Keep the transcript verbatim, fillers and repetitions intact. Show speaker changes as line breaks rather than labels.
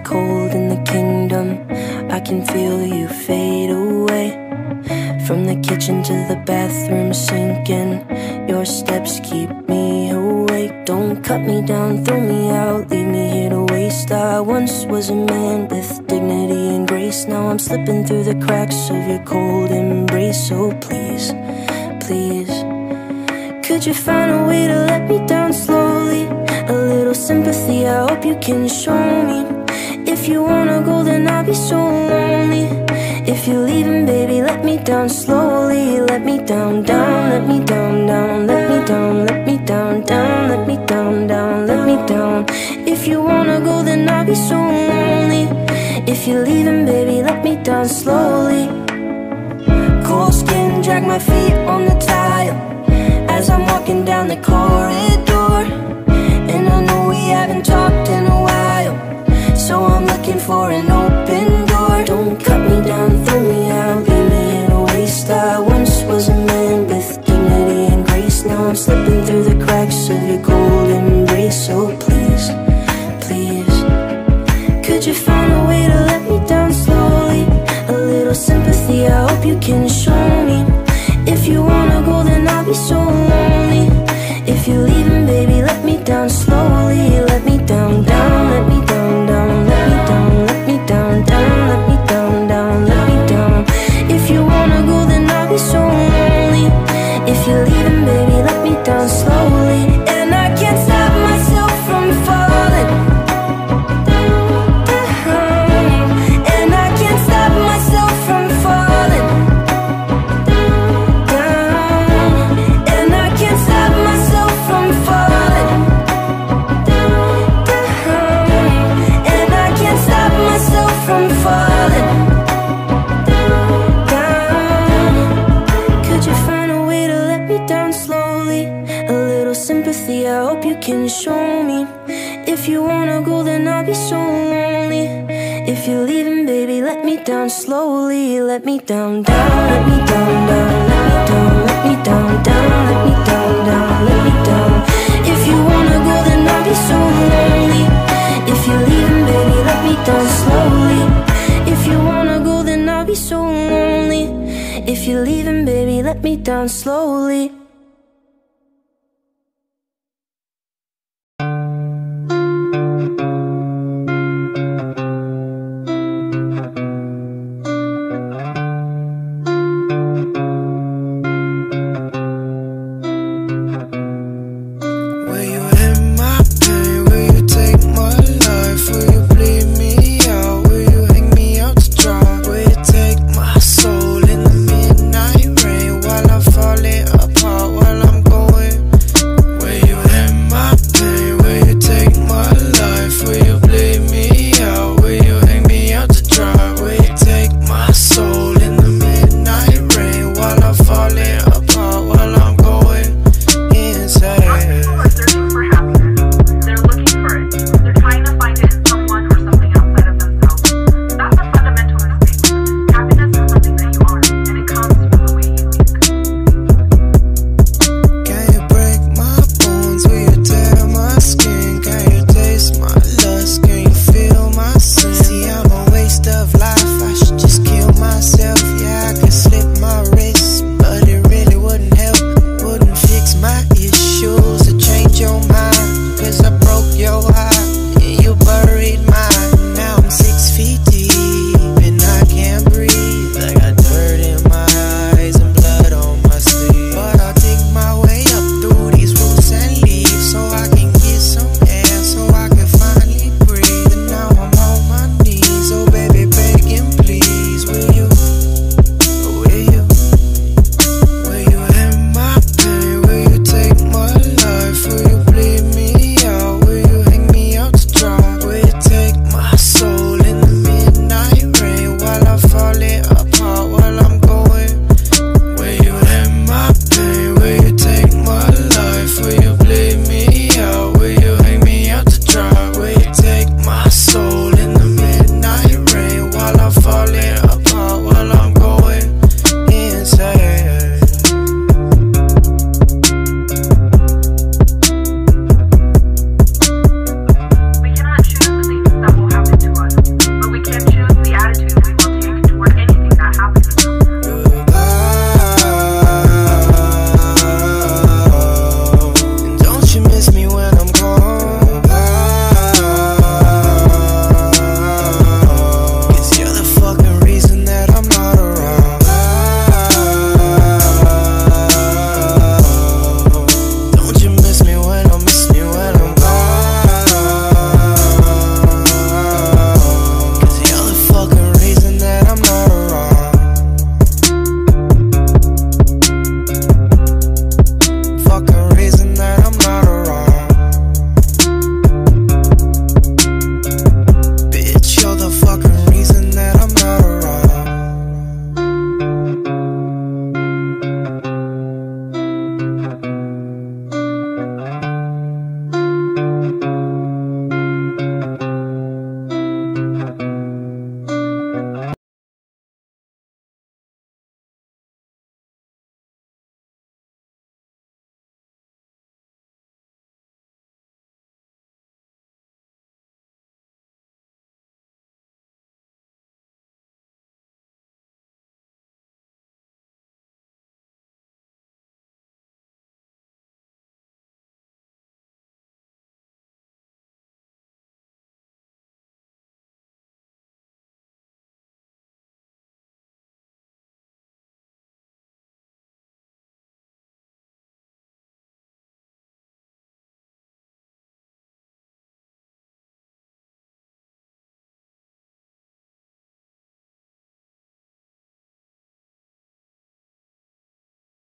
cold in the kingdom. I can feel you fade away. From the kitchen to the bathroom sinking, your steps keep me awake. Don't cut me down, throw me out, leave me here to waste. I once was a man with dignity and grace. Now I'm slipping through the cracks of your cold embrace. So please, please, could you find a way to let me down slowly? A little sympathy, I hope you can show me. If you wanna go, then I'll be so lonely. If you're leaving, baby, let me down slowly. Let me down, down, let me down, down, let me down, let me down, down, let me down, down, let me down. If you wanna go, then I'll be so lonely. If you're leaving, baby, let me down slowly. Cold skin, drag my feet on the tile as I'm walking down the corridor. And I know we haven't talked in a while, so I'm looking for an open door. Don't cut me down, throw me out, leave me in a waste. I once was a man with dignity and grace. Now I'm slipping through the cracks of your cold embrace. So please, please, could you find a way to let me down slowly? A little sympathy, I hope you can show me. If you wanna go, then I'll be so lonely. If you're leaving, baby, let me down slowly. Let me down, down, let me down, down, let me down, let me down, down, let me down, down, let me down. If you wanna go, then I'll be so lonely. If you're leaving, baby, let me down slowly. And I can't stop myself from falling down. And I can't stop myself from falling down. And I can't stop myself from falling down. And I can't stop myself from falling down. Could you find a way to let me down slowly? A little sympathy, I hope you can show me. If you wanna go, then I'll be so lonely. If you're leaving, baby, let me down slowly. Let me down, down, let me down, down, let me down, let me down, down, let me down, down, let me down. If you wanna go, then I'll be so lonely. If you're leaving, baby, let me down slowly. If you wanna go, then I'll be so lonely. If you're leaving, baby, let me down slowly.